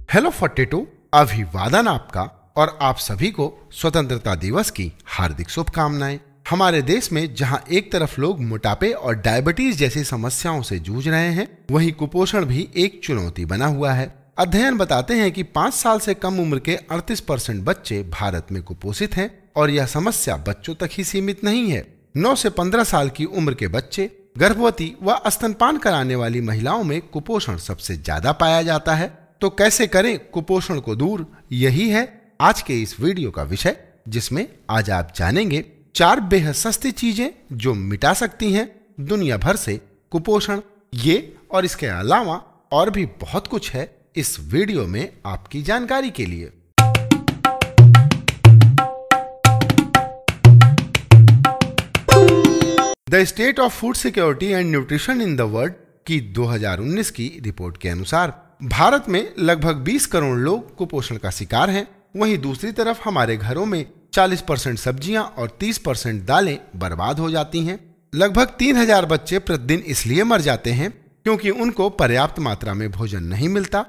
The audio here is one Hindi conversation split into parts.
हेलो 42, अभिवादन आपका और आप सभी को स्वतंत्रता दिवस की हार्दिक शुभकामनाएं। हमारे देश में जहां एक तरफ लोग मोटापे और डायबिटीज जैसी समस्याओं से जूझ रहे हैं, वहीं कुपोषण भी एक चुनौती बना हुआ है। अध्ययन बताते हैं कि 5 साल से कम उम्र के 38% बच्चे भारत में कुपोषित हैं और यह समस्या बच्चों तक ही सीमित नहीं है। 9 से 15 साल की उम्र के बच्चे, गर्भवती व स्तनपान कराने वाली महिलाओं में कुपोषण सबसे ज्यादा पाया जाता है। तो कैसे करें कुपोषण को दूर, यही है आज के इस वीडियो का विषय, जिसमें आज आप जानेंगे 4 बेहद सस्ती चीजें जो मिटा सकती हैं दुनिया भर से कुपोषण। ये और इसके अलावा और भी बहुत कुछ है इस वीडियो में आपकी जानकारी के लिए। The state of food security and nutrition in the world की 2019 की रिपोर्ट के अनुसार भारत में लगभग 20 करोड़ लोग कुपोषण का शिकार हैं। वहीं दूसरी तरफ हमारे घरों में 40% सब्जियां और 30% दालें बर्बाद हो जाती हैं। लगभग 3000 बच्चे प्रतिदिन इसलिए मर जाते हैं क्योंकि उनको पर्याप्त मात्रा में भोजन नहीं मिलता।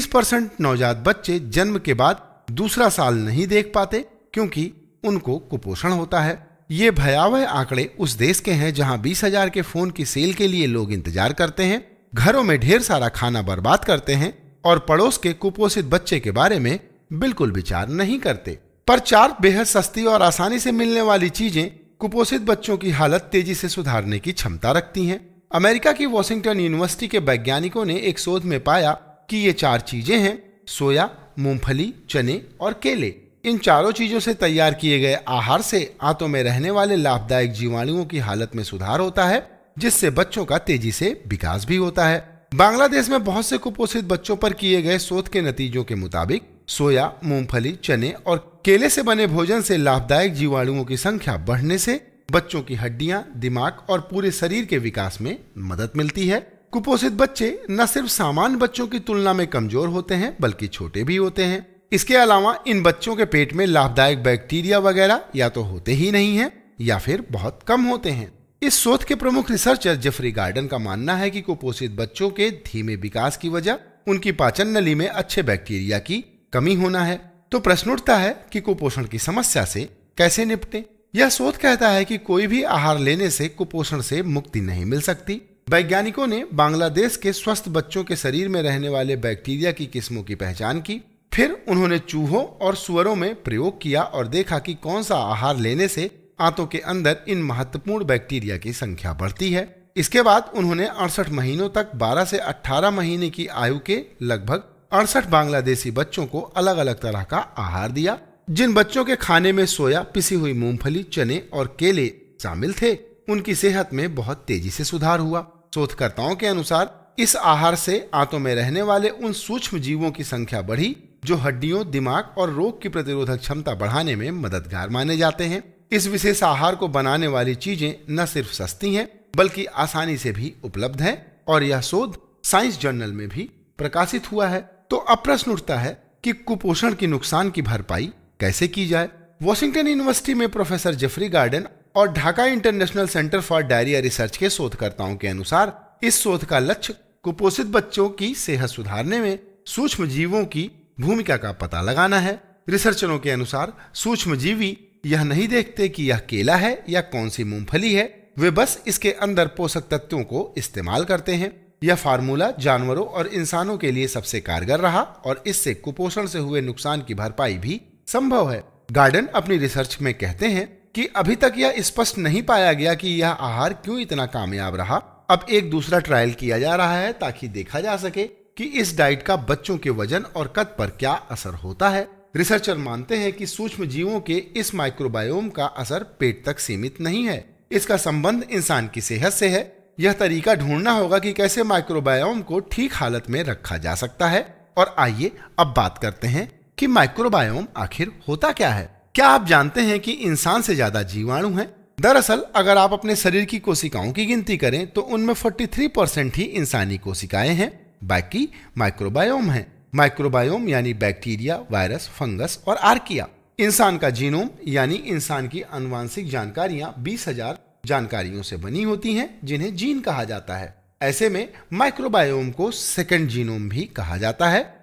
30% नवजात बच्चे जन्म के बाद दूसरा साल नहीं देख पाते क्योंकि उनको कुपोषण होता है। ये भयावह आंकड़े उस देश के हैं जहां 20,000 के फोन की सेल के लिए लोग इंतजार करते हैं, घरों में ढेर सारा खाना बर्बाद करते हैं और पड़ोस के कुपोषित बच्चे के बारे में बिल्कुल विचार नहीं करते। पर 4 बेहद सस्ती और आसानी से मिलने वाली चीजें कुपोषित बच्चों की हालत तेजी से सुधारने की क्षमता रखती हैं। अमेरिका की वॉशिंगटन यूनिवर्सिटी के वैज्ञानिकों ने एक शोध में पाया कि ये 4 चीजें हैं: सोया, मूंगफली, चने और केले। इन चारों चीजों से तैयार किए गए आहार से आंतों में रहने वाले लाभदायक जीवाणुओं की हालत में सुधार होता है, जिससे बच्चों का तेजी से विकास भी होता है। बांग्लादेश में बहुत से कुपोषित बच्चों पर किए गए शोध के नतीजों के मुताबिक सोया, मूंगफली, चने और केले से बने भोजन से लाभदायक जीवाणुओं की संख्या बढ़ने से बच्चों की हड्डियां, दिमाग और पूरे शरीर के विकास में मदद मिलती है। कुपोषित बच्चे न सिर्फ सामान्य बच्चों की तुलना में कमजोर होते हैं, बल्कि छोटे भी होते हैं। इसके अलावा इन बच्चों के पेट में लाभदायक बैक्टीरिया वगैरह या तो होते ही नहीं है या फिर बहुत कम होते हैं। इस शोध के प्रमुख रिसर्चर जेफरी गार्डन का मानना है कि कुपोषित बच्चों के धीमे विकास की वजह उनकी पाचन नली में अच्छे बैक्टीरिया की कमी होना है। तो प्रश्न उठता है कि कुपोषण की समस्या से कैसे निपटें? यह शोध कहता है कि कोई भी आहार लेने से कुपोषण से मुक्ति नहीं मिल सकती। वैज्ञानिकों ने बांग्लादेश के स्वस्थ बच्चों के शरीर में रहने वाले बैक्टीरिया की किस्मों की पहचान की। फिर उन्होंने चूहों और सुअरों में प्रयोग किया और देखा कि कौन सा आहार लेने से आंतों के अंदर इन महत्वपूर्ण बैक्टीरिया की संख्या बढ़ती है। इसके बाद उन्होंने 68 महीनों तक 12 से 18 महीने की आयु के लगभग 68 बांग्लादेशी बच्चों को अलग अलग तरह का आहार दिया। जिन बच्चों के खाने में सोया, पिसी हुई मूंगफली, चने और केले शामिल थे, उनकी सेहत में बहुत तेजी से सुधार हुआ। शोधकर्ताओं के अनुसार इस आहार से आंतों में रहने वाले उन सूक्ष्म जीवों की संख्या बढ़ी जो हड्डियों, दिमाग और रोग की प्रतिरोधक क्षमता बढ़ाने में मददगार माने जाते हैं। इस विशेष आहार को बनाने वाली चीजें न सिर्फ सस्ती हैं, बल्कि आसानी से भी उपलब्ध हैं और यह शोध साइंस जर्नल में भी प्रकाशित हुआ है। तो अब प्रश्न उठता है कि कुपोषण की नुकसान की भरपाई कैसे की जाए? वॉशिंगटन यूनिवर्सिटी में प्रोफेसर जेफरी गार्डन और Dhaka international centre for diarrhoea research के शोधकर्ताओं के अनुसार इस शोध का लक्ष्य कुपोषित बच्चों की सेहत सुधारने में सूक्ष्म जीवों की भूमिका का पता लगाना है। रिसर्चरों के अनुसार सूक्ष्म जीवी यह नहीं देखते कि यह केला है या कौन सी मूंगफली है, वे बस इसके अंदर पोषक तत्वों को इस्तेमाल करते हैं। यह फार्मूला जानवरों और इंसानों के लिए सबसे कारगर रहा और इससे कुपोषण से हुए नुकसान की भरपाई भी संभव है। गार्डन अपनी रिसर्च में कहते हैं कि अभी तक यह स्पष्ट नहीं पाया गया कि यह आहार क्यों इतना कामयाब रहा। अब एक दूसरा ट्रायल किया जा रहा है ताकि देखा जा सके कि इस डाइट का बच्चों के वजन और कद पर क्या असर होता है। रिसर्चर मानते हैं कि सूक्ष्म जीवों के इस माइक्रोबायोम का असर पेट तक सीमित नहीं है, इसका संबंध इंसान की सेहत से है। यह तरीका ढूंढना होगा कि कैसे माइक्रोबायोम को ठीक हालत में रखा जा सकता है। और आइए अब बात करते हैं कि माइक्रोबायोम आखिर होता क्या है। क्या आप जानते हैं कि इंसान से ज्यादा जीवाणु हैं? दरअसल अगर आप अपने शरीर की कोशिकाओं की गिनती करें तो उनमें 43% ही इंसानी कोशिकाएं हैं, बाकी माइक्रोबायोम है। माइक्रोबायोम यानी बैक्टीरिया, वायरस, फंगस और आर्किया। इंसान का जीनोम यानी इंसान की आनुवांशिक जानकारियां 20,000 जानकारियों से बनी होती हैं, जिन्हें जीन कहा जाता है। ऐसे में माइक्रोबायोम को सेकंड जीनोम भी कहा जाता है।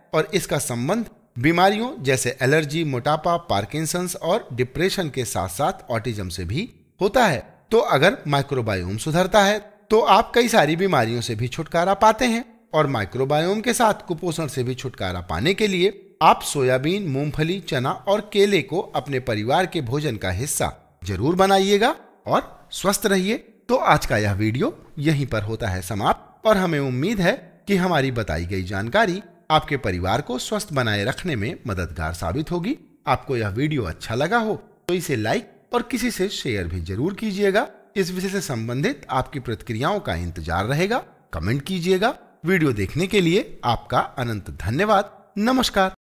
और इसका संबंध बीमारियों जैसे एलर्जी, मोटापा, पार्किंसंस और डिप्रेशन के साथ साथ ऑटिज्म से भी होता है। तो अगर माइक्रोबायोम सुधरता है तो आप कई सारी बीमारियों से भी छुटकारा पाते हैं। और माइक्रोबायोम के साथ कुपोषण से भी छुटकारा पाने के लिए आप सोयाबीन, मूंगफली, चना और केले को अपने परिवार के भोजन का हिस्सा जरूर बनाइएगा और स्वस्थ रहिए। तो आज का यह वीडियो यहीं पर होता है समाप्त और हमें उम्मीद है कि हमारी बताई गई जानकारी आपके परिवार को स्वस्थ बनाए रखने में मददगार साबित होगी। आपको यह वीडियो अच्छा लगा हो तो इसे लाइक और किसी से शेयर भी जरूर कीजिएगा। इस विषय से संबंधित आपकी प्रतिक्रियाओं का इंतजार रहेगा। कमेंट कीजिएगा। वीडियो देखने के लिए आपका अनंत धन्यवाद। नमस्कार।